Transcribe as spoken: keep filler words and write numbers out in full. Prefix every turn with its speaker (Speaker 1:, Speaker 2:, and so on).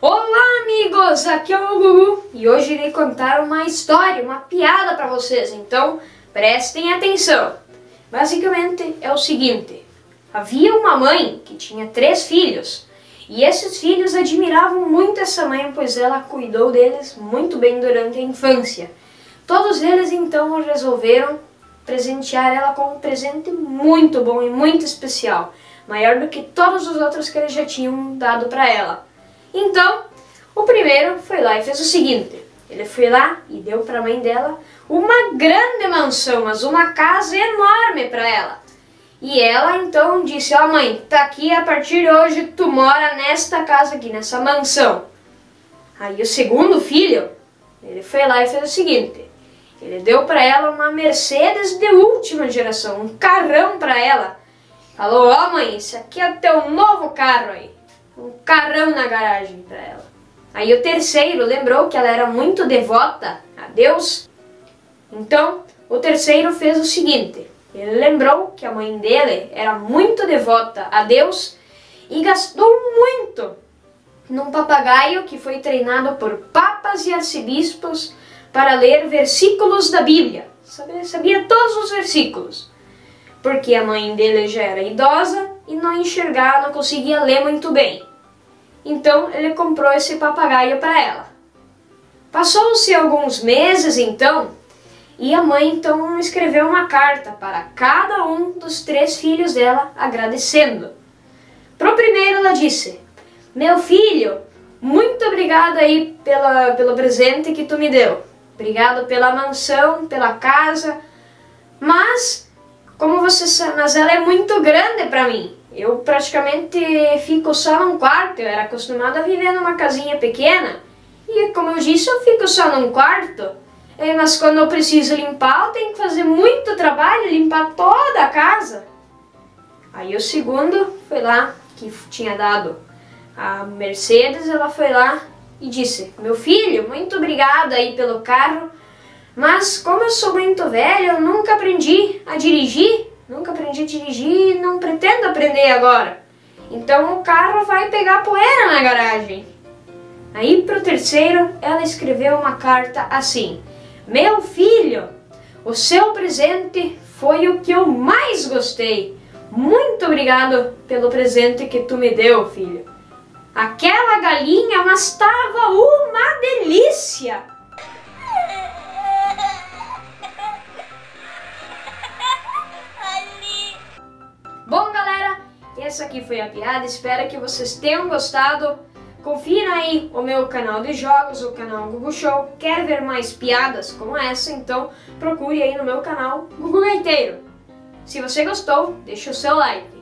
Speaker 1: Olá amigos, aqui é o Gugu e hoje irei contar uma história, uma piada para vocês, então prestem atenção. Basicamente é o seguinte: havia uma mãe que tinha três filhos e esses filhos admiravam muito essa mãe, pois ela cuidou deles muito bem durante a infância. Todos eles então resolveram presentear ela com um presente muito bom e muito especial, maior do que todos os outros que eles já tinham dado para ela. Então, o primeiro foi lá e fez o seguinte: ele foi lá e deu para a mãe dela uma grande mansão, mas uma casa enorme para ela. E ela então disse: ó mãe, tá aqui, a partir de hoje tu mora nesta casa aqui, nessa mansão. Aí o segundo filho, ele foi lá e fez o seguinte: ele deu para ela uma Mercedes de última geração, um carrão para ela. Falou: ó mãe, esse aqui é o teu novo carro aí. Um carrão na garagem para ela. Aí o terceiro lembrou que ela era muito devota a Deus. Então o terceiro fez o seguinte: ele lembrou que a mãe dele era muito devota a Deus e gastou muito num papagaio que foi treinado por papas e arcebispos para ler versículos da Bíblia. Sabia, sabia todos os versículos, porque a mãe dele já era idosa e não enxergava, não conseguia ler muito bem. Então ele comprou esse papagaio para ela. Passou-se alguns meses então, e a mãe então escreveu uma carta para cada um dos três filhos dela agradecendo. Pro primeiro ela disse: meu filho, muito obrigada aí pela, pelo presente que tu me deu. Obrigado pela mansão, pela casa, mas como você sabe, mas ela é muito grande para mim. Eu praticamente fico só num quarto, eu era acostumada a viver numa casinha pequena. E como eu disse, eu fico só num quarto. Mas quando eu preciso limpar, eu tenho que fazer muito trabalho, limpar toda a casa. Aí o segundo foi lá, que tinha dado a Mercedes, ela foi lá e disse: meu filho, muito obrigada aí pelo carro, mas como eu sou muito velho, eu nunca aprendi a dirigir. Nunca aprendi a dirigir e não pretendo aprender agora. Então o carro vai pegar poeira na garagem. Aí pro terceiro ela escreveu uma carta assim: meu filho, o seu presente foi o que eu mais gostei. Muito obrigado pelo presente que tu me deu, filho. Aquela galinha, mas estava uma delícia. Bom galera, essa aqui foi a piada, espero que vocês tenham gostado. Confira aí o meu canal de jogos, o canal Gugu Show. Quer ver mais piadas como essa? Então procure aí no meu canal Gugu Gaiteiro. Se você gostou, deixa o seu like.